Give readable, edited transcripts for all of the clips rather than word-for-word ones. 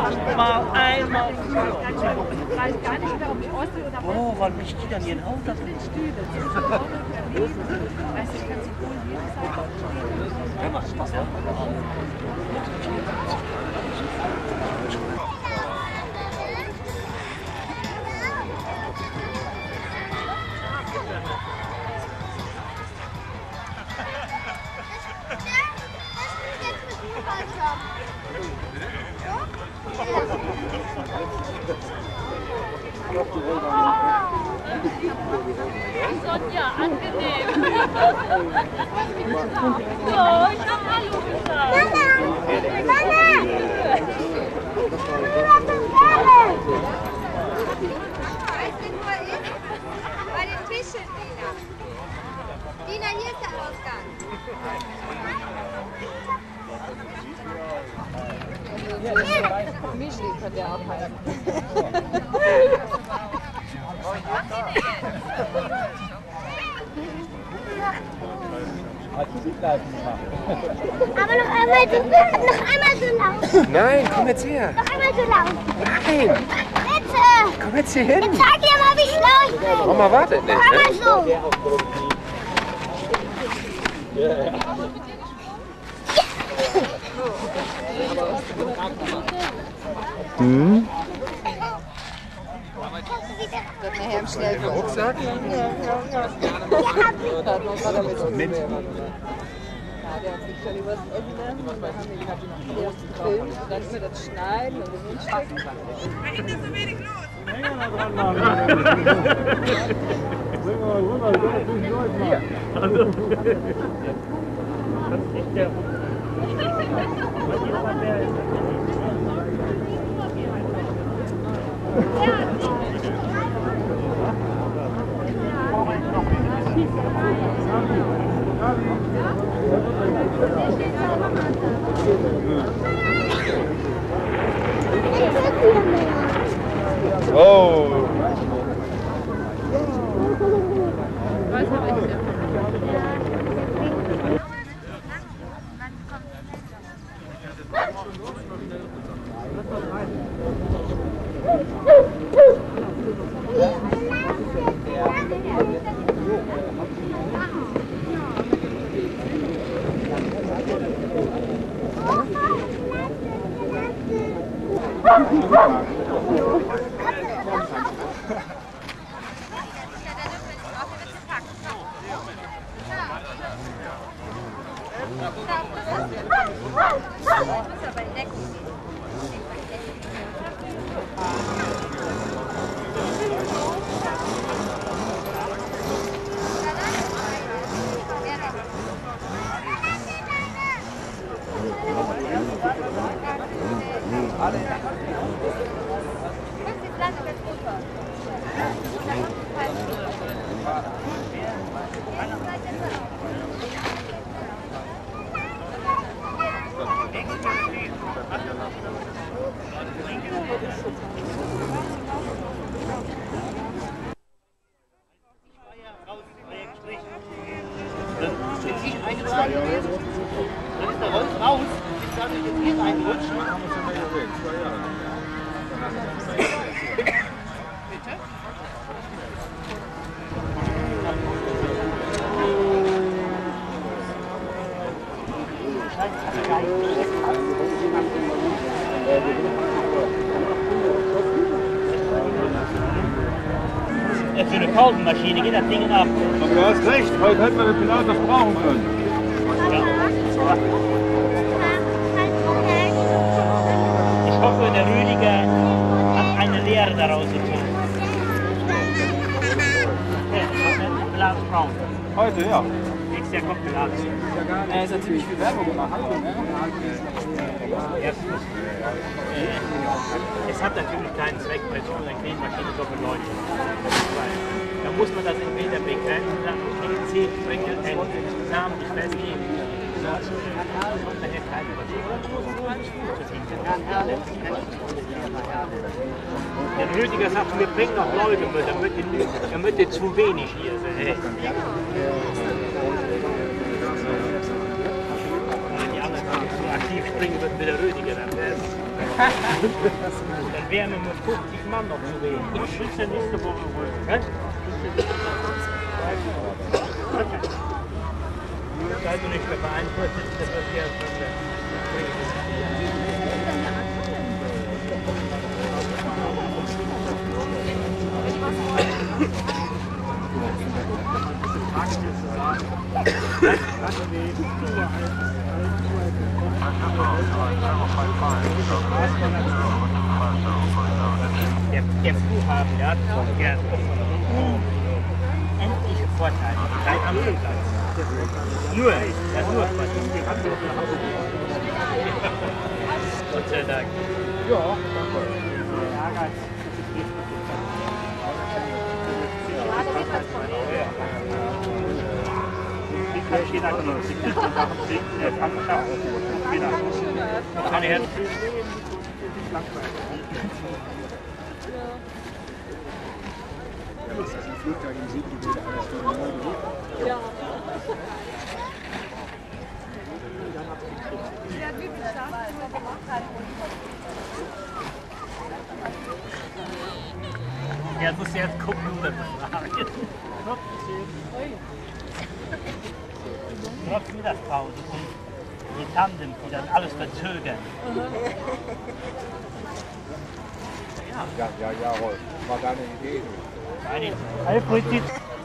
Mal einmal. Ich weiß gar nicht mehr, ob ich Ostsee oder West. Oh, wann mich die dann hier in Haus da drin? Weißt du, ich kann sie wohl jede Seite stehen. Ja, macht Spaß, ja? Sonja, angenehm. So, ich hab Hallo gesagt. Mama! Bei den Tischen, Dina. Dina, hier ist der Ausgang. Mischli kann der auch halten. Aber noch einmal so laut. Nein, komm jetzt her. Noch einmal so laut. Nein, Bitte. komm jetzt hier hin. Jetzt sag dir mal, wie schlau ich bin. Mama wartet nicht, Noch einmal ne? so. Hm? Wird nachher im Schnellflug. Rucksack? Mit. Mit. Ja, der hat sich schon übers Ende. Dann haben wir gerade noch erst gefilmt, dann wir das schneiden und Mundstücken. Da hinten ist so wenig los. Oh. Für eine Kausenmaschine geht das Ding ab. Aber du hast recht, heute hätten wir den Pilat das brauchen können. Ja. Ich hoffe, der Rüdiger hat eine Lehre daraus gezogen. Pilatus braun. Heute, ja. Nächstes Jahr kommt Pilatus. Es hat ziemlich viel Werbung gemacht. Erstens, es hat natürlich keinen Zweck, bei so einer Knetmaschine so viele Leute. Da muss man das entweder begrenzen, dann mit 10 Sprenkel namentlich festlegen. Sonst kommt daher keine Der Rüdiger sagt, wir bringen noch Leute mit, damit zu wenig hier sind. Wenn die anderen so aktiv springen, wird mit der Rüdiger dann werden. Dann wären wir mit 50 Mann noch zu reden. Ich will ja nächste Woche holen. Ne? Also nicht mehr beeinflusst, das wird ja von der der Flughafen, der hat endlich Vorteile. Gleich am Flugplatz. Nur, das ist nur Vorteile. Gott sei Dank. Ja. Ja, muss jetzt gucken, was wir sagen. Trotz Mittagspause und die Tandem, die dann alles verzögern. Ja, Rolf. War deine Idee. Alfred.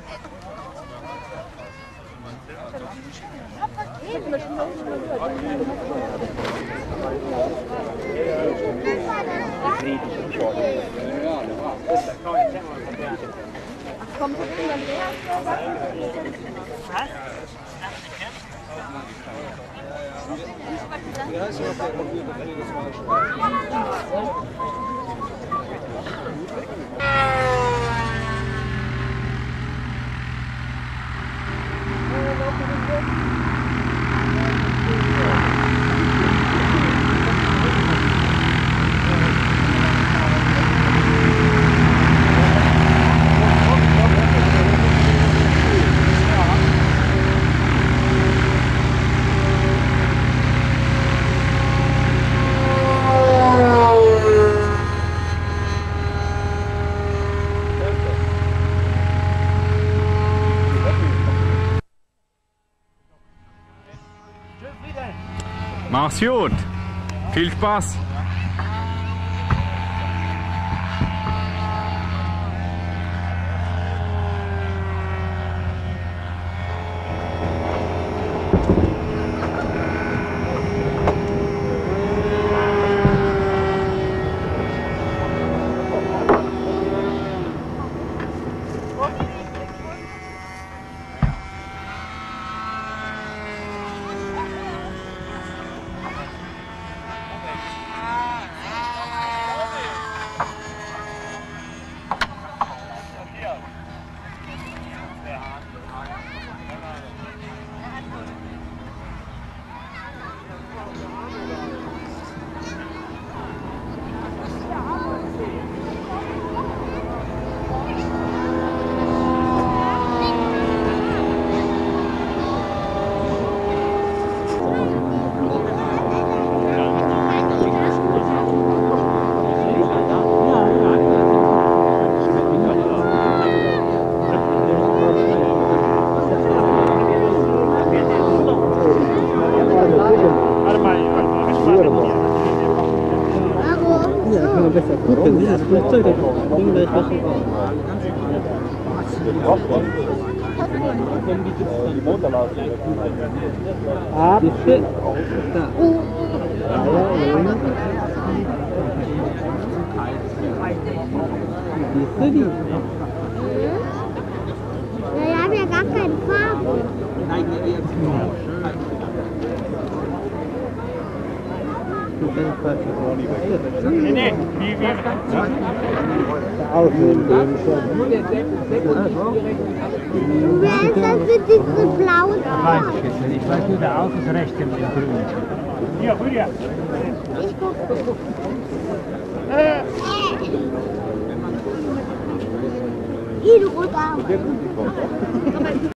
Kommt das in Mach's gut. Viel Spaß. Flugzeug, da bringen gleich Wasser raus. Die Motorladung. Bitte. Da. Siehst du die? Ja, ich habe ja gar keine Farbe. Nee, wie wir Wer ist das mit diesem blauen? weiß ich jetzt nicht. Ich weiß nur, der Auto ist rechts im Grün. Hier, Rüdiger. Ich gucke. Du roter Arm.